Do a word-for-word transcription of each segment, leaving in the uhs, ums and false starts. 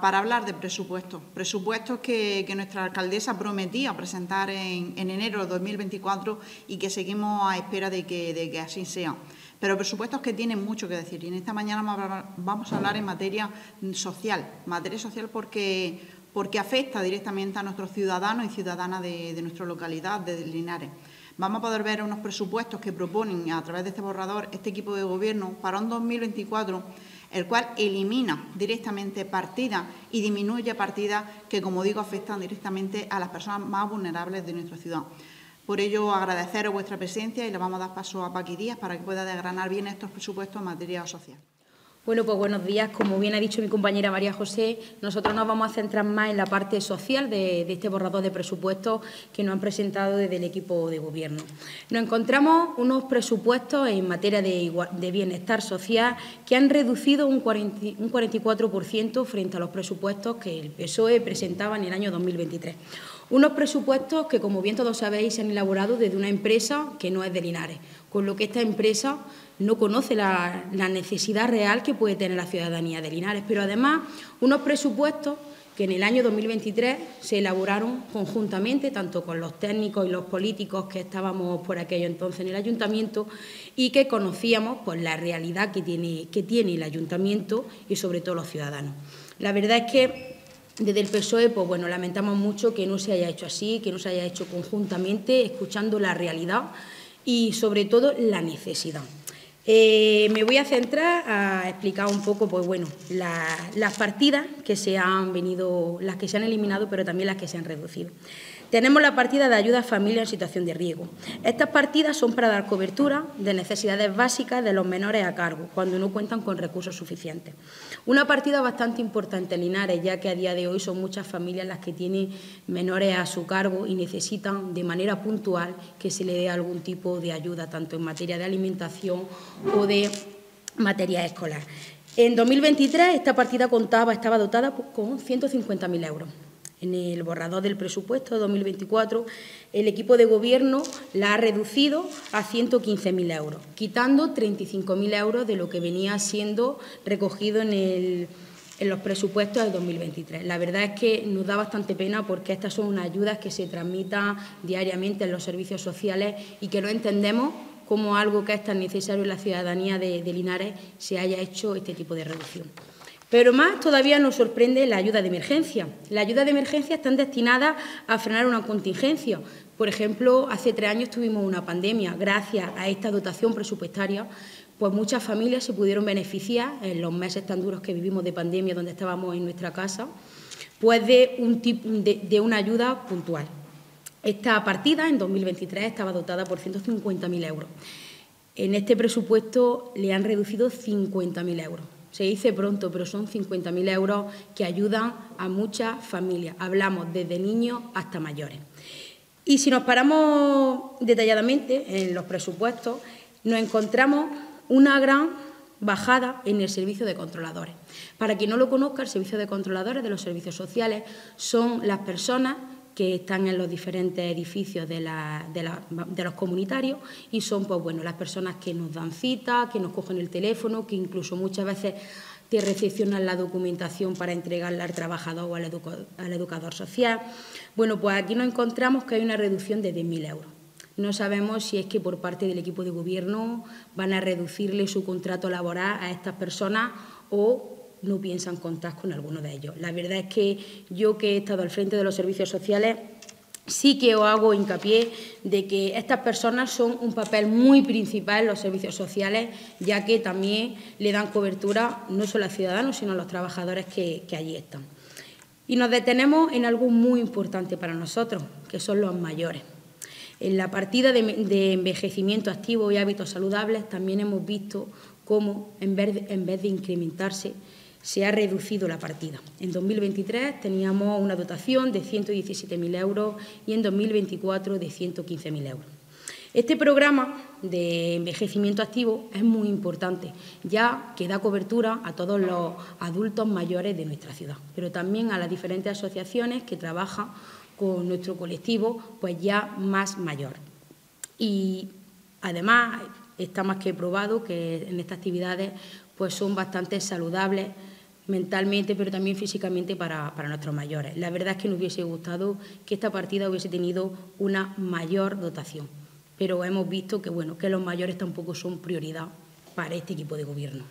para hablar de presupuestos. Presupuestos que, que nuestra alcaldesa prometía presentar en, en enero de dos mil veinticuatro y que seguimos a espera de que, de que así sea. Pero presupuestos que tienen mucho que decir. Y en esta mañana vamos a hablar en materia social. Materia social porque, porque afecta directamente a nuestros ciudadanos y ciudadanas de, de nuestra localidad, de Linares. Vamos a poder ver unos presupuestos que proponen a través de este borrador este equipo de gobierno para un dos mil veinticuatro, el cual elimina directamente partidas y disminuye partidas que, como digo, afectan directamente a las personas más vulnerables de nuestra ciudad. Por ello, agradeceros vuestra presencia y le vamos a dar paso a Paqui Díaz para que pueda desgranar bien estos presupuestos en materia social. Bueno, pues buenos días. Como bien ha dicho mi compañera María José, nosotros nos vamos a centrar más en la parte social de, de este borrador de presupuestos que nos han presentado desde el equipo de gobierno. Nos encontramos unos presupuestos en materia de, igual, de bienestar social que han reducido un, cuarenta, un cuarenta y cuatro por ciento frente a los presupuestos que el P S O E presentaba en el año dos mil veintitrés. Unos presupuestos que, como bien todos sabéis, se han elaborado desde una empresa que no es de Linares, con lo que esta empresa no conoce la, la necesidad real que puede tener la ciudadanía de Linares, pero además unos presupuestos que en el año dos mil veintitrés se elaboraron conjuntamente, tanto con los técnicos y los políticos que estábamos por aquello entonces en el ayuntamiento y que conocíamos pues, la realidad que tiene, que tiene el ayuntamiento y sobre todo los ciudadanos. La verdad es que desde el P S O E, pues bueno, lamentamos mucho que no se haya hecho así, que no se haya hecho conjuntamente, escuchando la realidad y sobre todo la necesidad. Eh, me voy a centrar a explicar un poco, pues bueno, la, las partidas que se han venido, las que se han eliminado, pero también las que se han reducido. Tenemos la partida de ayuda a familias en situación de riesgo. Estas partidas son para dar cobertura de necesidades básicas de los menores a cargo, cuando no cuentan con recursos suficientes. Una partida bastante importante en Linares, ya que a día de hoy son muchas familias las que tienen menores a su cargo y necesitan de manera puntual que se le dé algún tipo de ayuda, tanto en materia de alimentación o de materia escolar. En dos mil veintitrés esta partida contaba, estaba dotada con ciento cincuenta mil euros. En el borrador del presupuesto de dos mil veinticuatro, el equipo de gobierno la ha reducido a ciento quince mil euros, quitando treinta y cinco mil euros de lo que venía siendo recogido en, el, en los presupuestos de dos mil veintitrés. La verdad es que nos da bastante pena porque estas son unas ayudas que se transmitan diariamente en los servicios sociales y que no entendemos cómo algo que es tan necesario en la ciudadanía de, de Linares se haya hecho este tipo de reducción. Pero más todavía nos sorprende la ayuda de emergencia. La ayuda de emergencia están destinadas a frenar una contingencia. Por ejemplo, hace tres años tuvimos una pandemia. Gracias a esta dotación presupuestaria, pues muchas familias se pudieron beneficiar en los meses tan duros que vivimos de pandemia, donde estábamos en nuestra casa, pues de, un tipo, de, de una ayuda puntual. Esta partida, en dos mil veintitrés, estaba dotada por ciento cincuenta mil euros. En este presupuesto le han reducido cincuenta mil euros. Se dice pronto, pero son cincuenta mil euros que ayudan a muchas familias. Hablamos desde niños hasta mayores. Y si nos paramos detalladamente en los presupuestos, nos encontramos una gran bajada en el servicio de controladores. Para quien no lo conozca, el servicio de controladores de los servicios sociales son las personas que están en los diferentes edificios de, la, de, la, de los comunitarios y son pues, bueno, las personas que nos dan cita, que nos cogen el teléfono, que incluso muchas veces te recepcionan la documentación para entregarla al trabajador o al educador, al educador social. Bueno, pues aquí nos encontramos que hay una reducción de diez mil euros. No sabemos si es que por parte del equipo de gobierno van a reducirle su contrato laboral a estas personas o no piensan contar con alguno de ellos. La verdad es que yo, que he estado al frente de los servicios sociales, sí que os hago hincapié de que estas personas son un papel muy principal en los servicios sociales, ya que también le dan cobertura no solo a los ciudadanos, sino a los trabajadores que, que allí están. Y nos detenemos en algo muy importante para nosotros, que son los mayores. En la partida de, de envejecimiento activo y hábitos saludables también hemos visto cómo, en vez de, en vez de incrementarse, se ha reducido la partida. En dos mil veintitrés teníamos una dotación de ciento diecisiete mil euros y en dos mil veinticuatro de ciento quince mil euros. Este programa de envejecimiento activo es muy importante, ya que da cobertura a todos los adultos mayores de nuestra ciudad, pero también a las diferentes asociaciones que trabajan con nuestro colectivo pues ya más mayor. Y además está más que probado que en estas actividades pues son bastante saludables mentalmente, pero también físicamente para, para nuestros mayores. La verdad es que nos hubiese gustado que esta partida hubiese tenido una mayor dotación, pero hemos visto que, bueno, que los mayores tampoco son prioridad para este equipo de gobierno.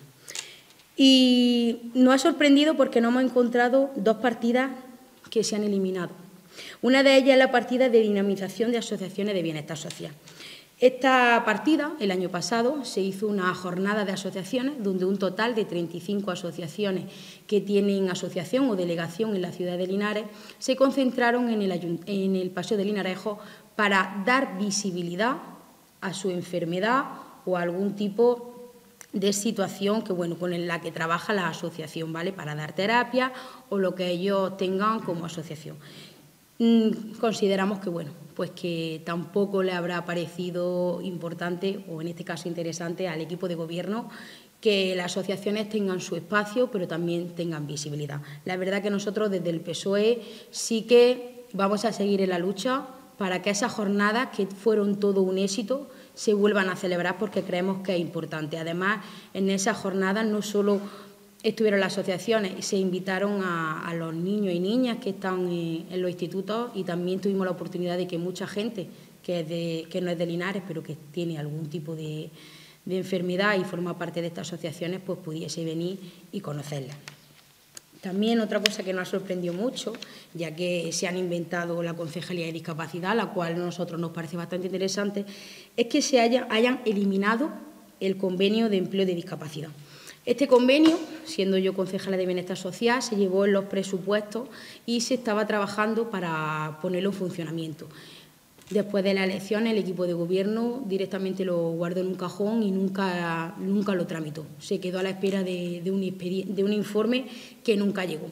Y nos ha sorprendido porque nos hemos encontrado dos partidas que se han eliminado. Una de ellas es la partida de dinamización de asociaciones de bienestar social. Esta partida, el año pasado, se hizo una jornada de asociaciones donde un total de treinta y cinco asociaciones que tienen asociación o delegación en la ciudad de Linares se concentraron en el, en el Paseo de Linarejo para dar visibilidad a su enfermedad o a algún tipo de situación que, bueno, con la que trabaja la asociación, ¿vale? Para dar terapia o lo que ellos tengan como asociación. Consideramos que, bueno, pues que tampoco le habrá parecido importante, o en este caso interesante, al equipo de gobierno que las asociaciones tengan su espacio, pero también tengan visibilidad. La verdad que nosotros desde el P S O E sí que vamos a seguir en la lucha para que esas jornadas, que fueron todo un éxito, se vuelvan a celebrar porque creemos que es importante. Además, en esas jornadas no solo estuvieron las asociaciones, se invitaron a, a los niños y niñas que están en, en los institutos y también tuvimos la oportunidad de que mucha gente que, es de, que no es de Linares, pero que tiene algún tipo de, de enfermedad y forma parte de estas asociaciones, pues pudiese venir y conocerlas. También otra cosa que nos ha sorprendido mucho, ya que se han inventado la Concejalía de Discapacidad, la cual a nosotros nos parece bastante interesante, es que se haya, hayan eliminado el convenio de empleo de discapacidad. Este convenio, siendo yo concejala de Bienestar Social, se llevó en los presupuestos y se estaba trabajando para ponerlo en funcionamiento. Después de la elección, el equipo de gobierno directamente lo guardó en un cajón y nunca, nunca lo tramitó. Se quedó a la espera de, de, un, de un informe que nunca llegó.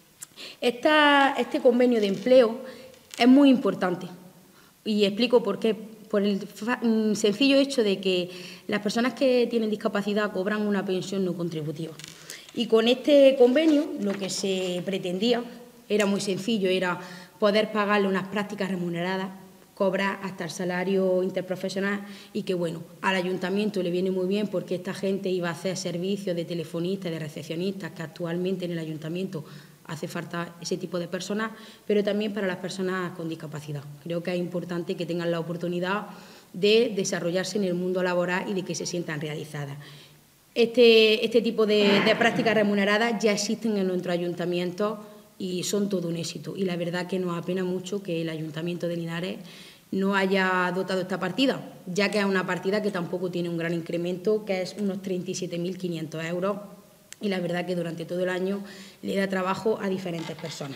Esta, este convenio de empleo es muy importante y explico por qué. Por el sencillo hecho de que las personas que tienen discapacidad cobran una pensión no contributiva. Y con este convenio lo que se pretendía era muy sencillo, era poder pagarle unas prácticas remuneradas, cobrar hasta el salario interprofesional y que, bueno, al ayuntamiento le viene muy bien porque esta gente iba a hacer servicios de telefonistas, de recepcionistas, que actualmente en el ayuntamiento hace falta ese tipo de personas, pero también para las personas con discapacidad. Creo que es importante que tengan la oportunidad de desarrollarse en el mundo laboral y de que se sientan realizadas. Este, este tipo de, de prácticas remuneradas ya existen en nuestro ayuntamiento y son todo un éxito. Y la verdad que nos apena mucho que el Ayuntamiento de Linares no haya dotado esta partida, ya que es una partida que tampoco tiene un gran incremento, que es unos treinta y siete mil quinientos euros, y la verdad que durante todo el año le da trabajo a diferentes personas.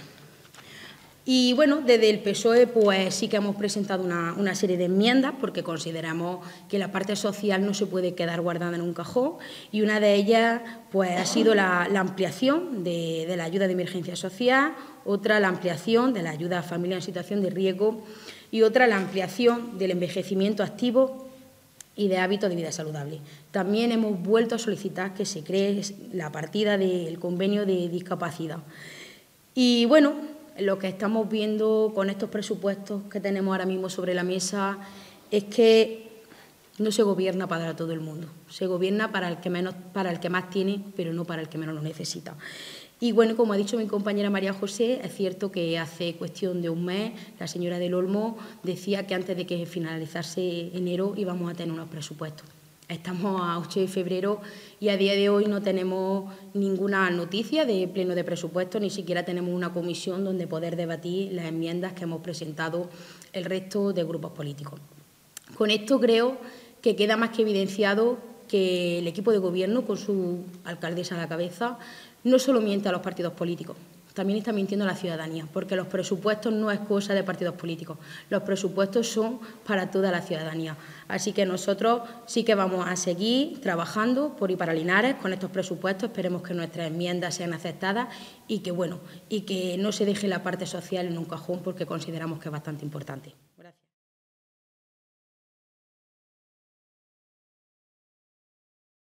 Y bueno, desde el P S O E pues sí que hemos presentado una, una serie de enmiendas porque consideramos que la parte social no se puede quedar guardada en un cajón y una de ellas pues ha sido la, la ampliación de, de la ayuda de emergencia social, otra la ampliación de la ayuda a familias en situación de riesgo y otra la ampliación del envejecimiento activo y de hábitos de vida saludable. También hemos vuelto a solicitar que se cree la partida del convenio de discapacidad. Y bueno, lo que estamos viendo con estos presupuestos que tenemos ahora mismo sobre la mesa es que no se gobierna para todo el mundo, se gobierna para el que menos, para el que más tiene, pero no para el que menos lo necesita. Y bueno, como ha dicho mi compañera María José, es cierto que hace cuestión de un mes la señora del Olmo decía que antes de que finalizase enero íbamos a tener unos presupuestos. Estamos a ocho de febrero y a día de hoy no tenemos ninguna noticia de pleno de presupuestos, ni siquiera tenemos una comisión donde poder debatir las enmiendas que hemos presentado el resto de grupos políticos. Con esto creo que queda más que evidenciado que el equipo de gobierno, con su alcaldesa a la cabeza, no solo miente a los partidos políticos, también está mintiendo a la ciudadanía, porque los presupuestos no es cosa de partidos políticos, los presupuestos son para toda la ciudadanía. Así que nosotros sí que vamos a seguir trabajando por y para Linares con estos presupuestos, esperemos que nuestras enmiendas sean aceptadas y que, bueno, y que no se deje la parte social en un cajón porque consideramos que es bastante importante.